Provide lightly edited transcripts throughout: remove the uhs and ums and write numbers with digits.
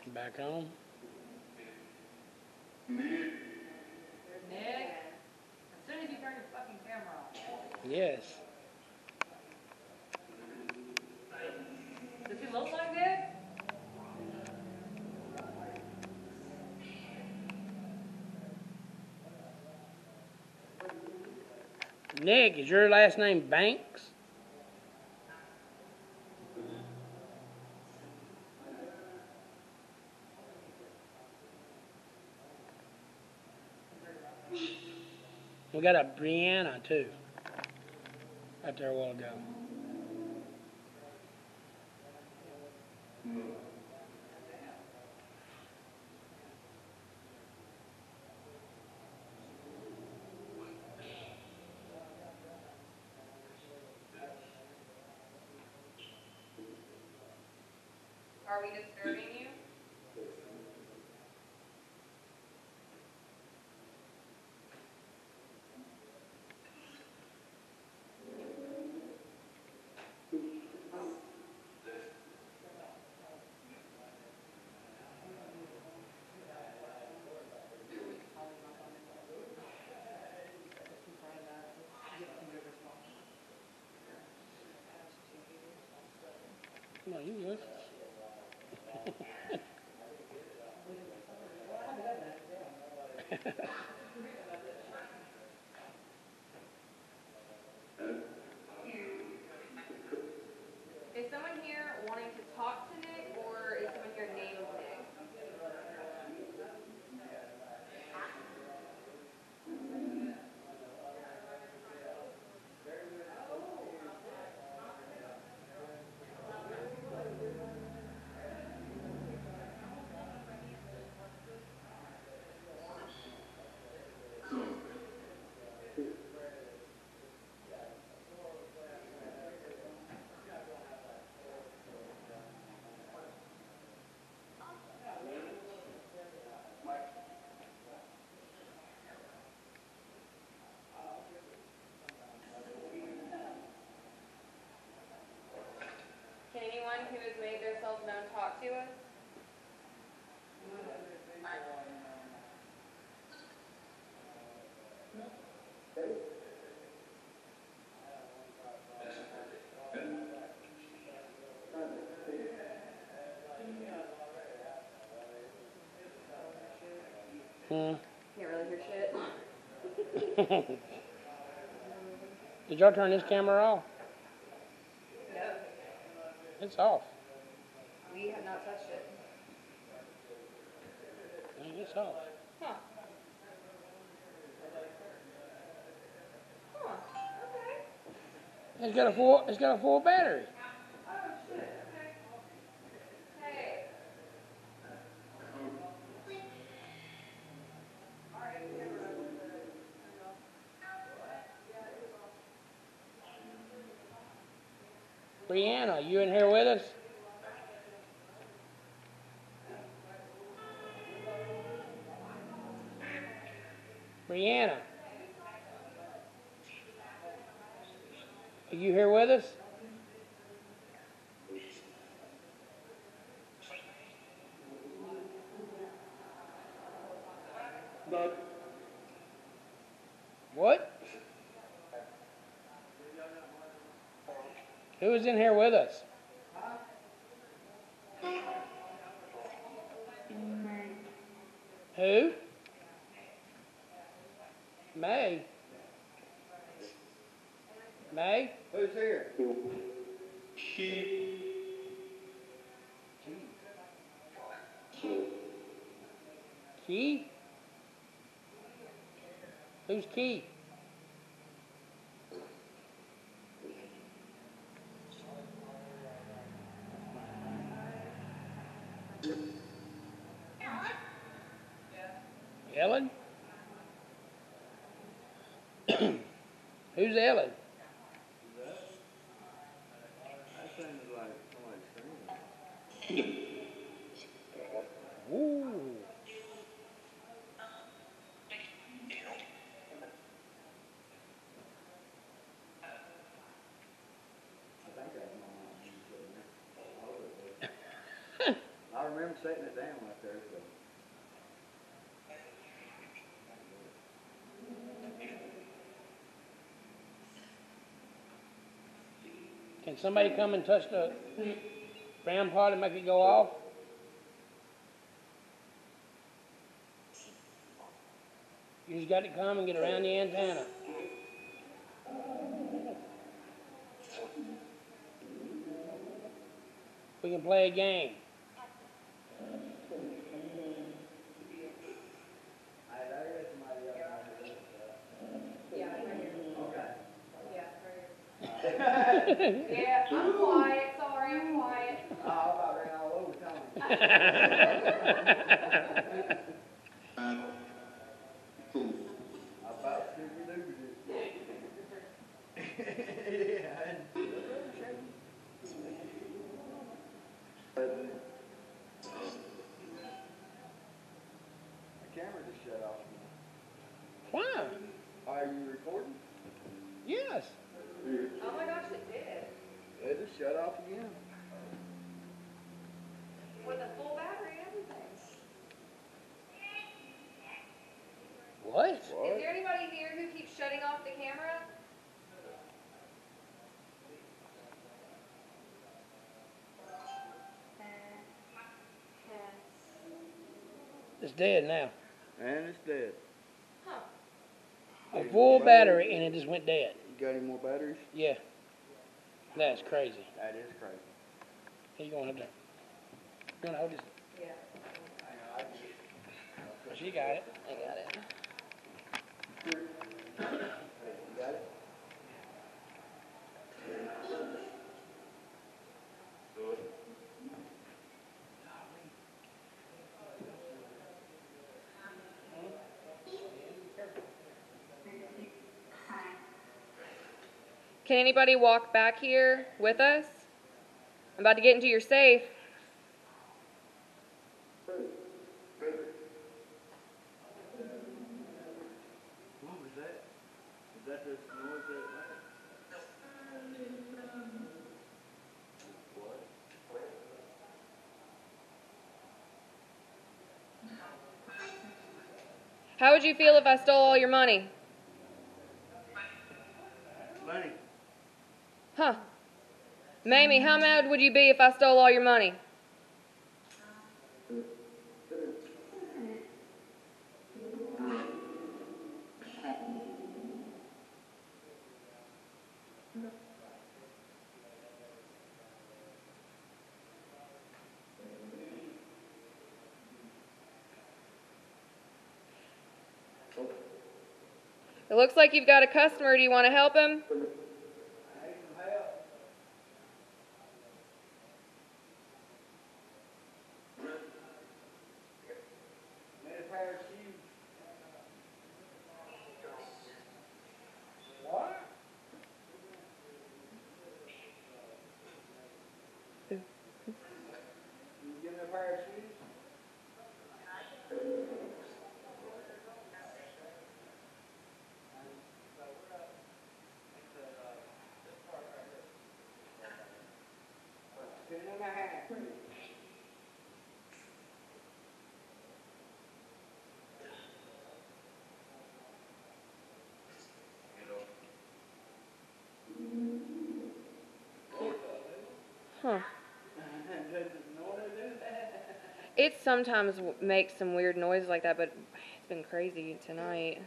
Back home. Nick, as soon as you turn your fucking camera off. Yes. Does he look like that? Nick, is your last name Banks? We got a Brianna too. Right there a while ago. Are we disturbing you? Come on, you good. Is someone here wanting to talk to Nick, or is someone here named Nick? Can anyone who has made themselves known talk to us? Hmm. Can't really hear shit. Did y'all turn this camera off? No, It's off. we have not touched it. Dang, it's off. Huh. Huh. Okay. It's got a full battery. Oh shit. Okay. Hey. Brianna, you in here with us? Brianna, are you here with us? What? Who is in here with us? Who? May. May? Who's here? Key? Who's Key? Ellen? Who's Ellen? That sounded like somebody screaming. Ooh. I remember setting it down right there, so. Can somebody come and touch the RAM part and make it go off? You just got to come and get around the antenna. We can play a game. Yeah, right here. Okay. Yeah, right here. Yeah, I'm quiet. Sorry, I'm quiet. Oh, I about ran all over Tony. I about Scooby-Doo did. Yeah. The camera just shut off. Why? Are you recording? Yes. Oh my gosh, it did. It just shut off again. With a full battery and everything. What? Is there anybody here who keeps shutting off the camera? It's dead now. And it's dead. Huh. A full battery and it just went dead. You got any more batteries? Yeah. That's crazy. That is crazy. Here, you going up there? You want to hold this? Yeah. She got it. I got it. You got it? Can anybody walk back here with us? I'm about to get into your safe. What was that? Is that the noise that it made? How would you feel if I stole all your money? Money. Huh. Mamie, how mad would you be if I stole all your money? It looks like you've got a customer. Do you want to help him? I need some help. Need a pair of shoes. What? Can you give me a pair of shoes? Ten and a half. Huh. Does it normally do that? It sometimes makes some weird noises like that, but it's been crazy tonight.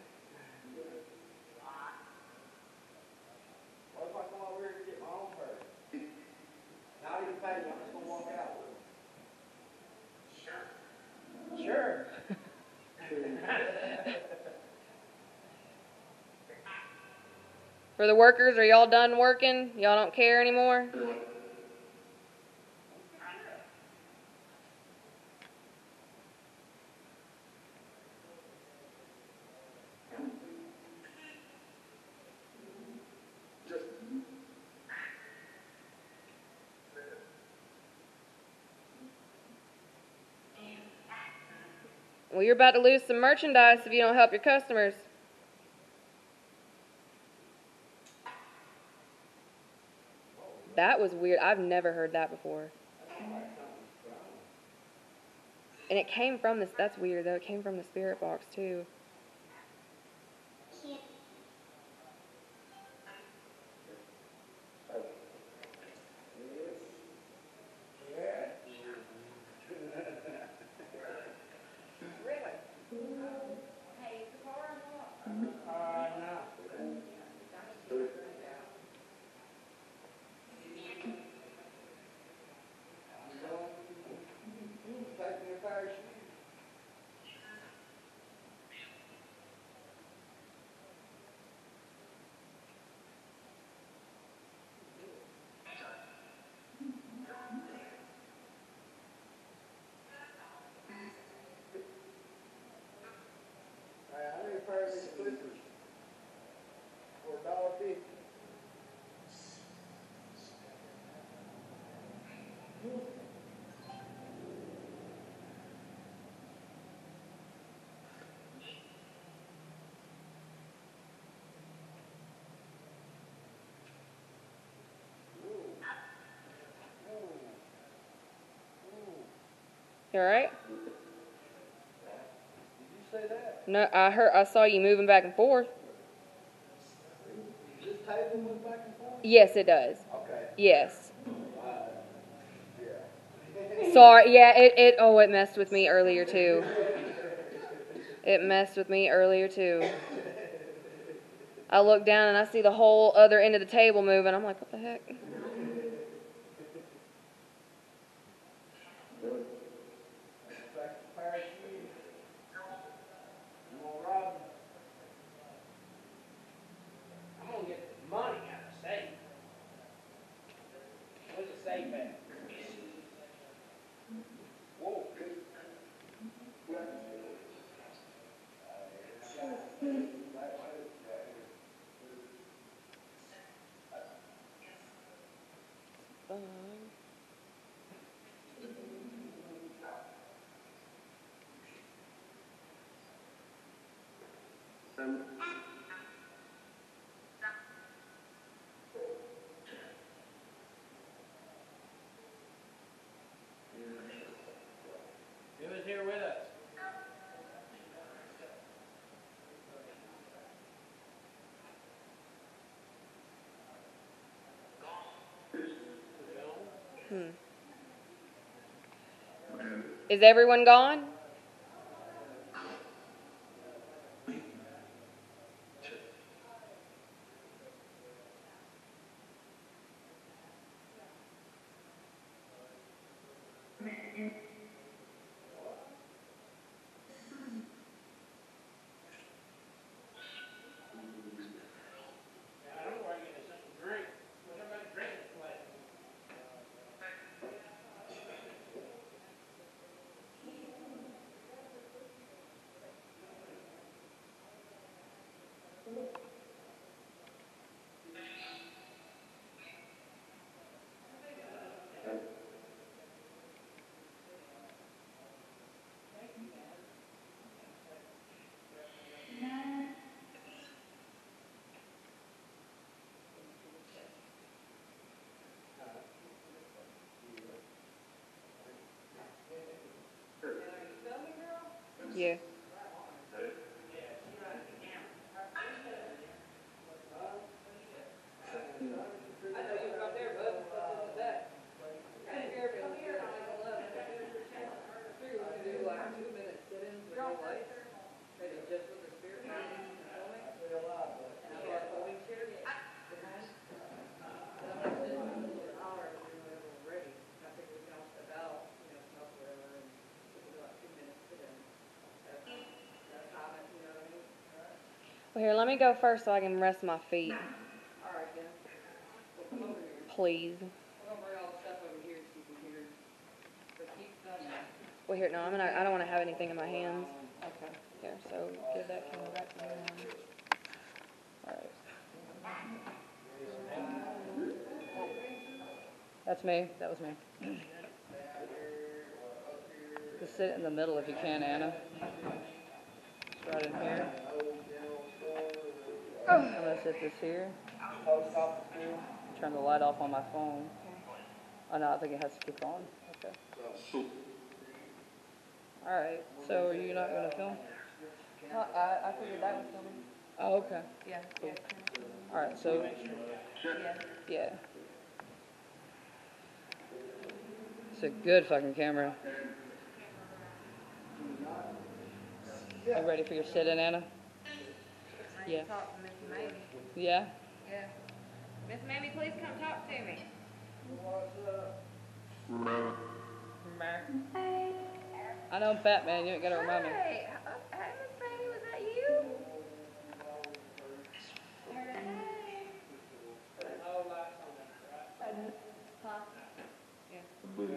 What if I come over here to get my own pair? Not even pay you, I'm just gonna walk out with them. Sure. For the workers, are y'all done working? Y'all don't care anymore? Well, you're about to lose some merchandise if you don't help your customers. That was weird. I've never heard that before. And it came from this, that's weird though, it came from the spirit box too. Taking your parachute. I need a pair of these slippers for $1.50. You alright? Did you say that? No, I saw you moving back and forth. Does this table move back and forth? Yes, it does. Okay. Yes. Yeah. Sorry, yeah, it messed with me earlier too. It messed with me earlier too. I look down and I see the whole other end of the table moving. I'm like, what the heck? Back to parachute. You want to rob? I'm gonna get the money out of the safe. Where's the safe at? Whoa. Who was here with us? Is everyone gone? I don't know where I get something to drink. What about a drink place? Yeah. Well, here, let me go first so I can rest my feet. Please. Well, here, no, I don't want to have anything in my hands. Okay. Here, so give that camera back to me. All right. That's me. That was me. Just sit in the middle if you can, Anna. Just right in here. I'm gonna sit this here. Turn the light off on my phone. Oh no, I think it has to keep on. Okay. Alright, so are you not gonna film? I figured that was filming. Oh, okay. Yeah. Cool. Alright, so, Yeah. yeah. It's a good fucking camera. You ready for your sit-in, Anna? Yeah. Talk to Miss Mamie. Yeah? Yeah. Miss Mamie, please come talk to me. I know I'm fat, man. You ain't gotta remind me. Hey, Miss Mamie, was that you? Huh? Yeah.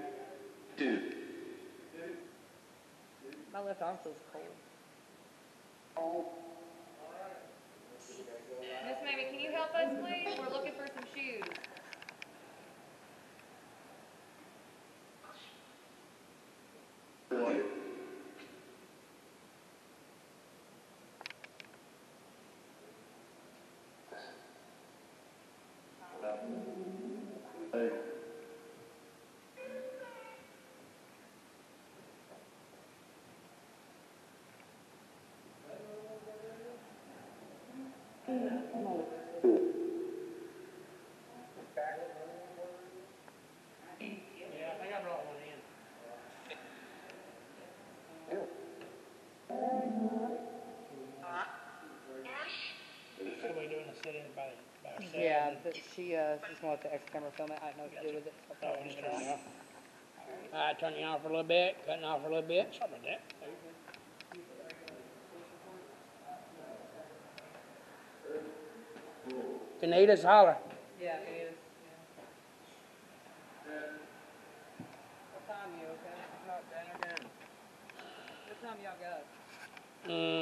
My left arm feels cold. Miss Mamie, can you help us, please? We're looking for some shoes. Yeah, I think I brought one in. So we doing a sit-in by ourselves? Yeah, but she's gonna let the X camera film it. I don't know what to do with it. So Oh, I'll we'll just turn turn it it off. off. Alright, turning it off for a little bit, cutting off for a little bit, something like that. If you need us, holler. Yeah, it is. What time you okay? Not dinner. What time y'all got?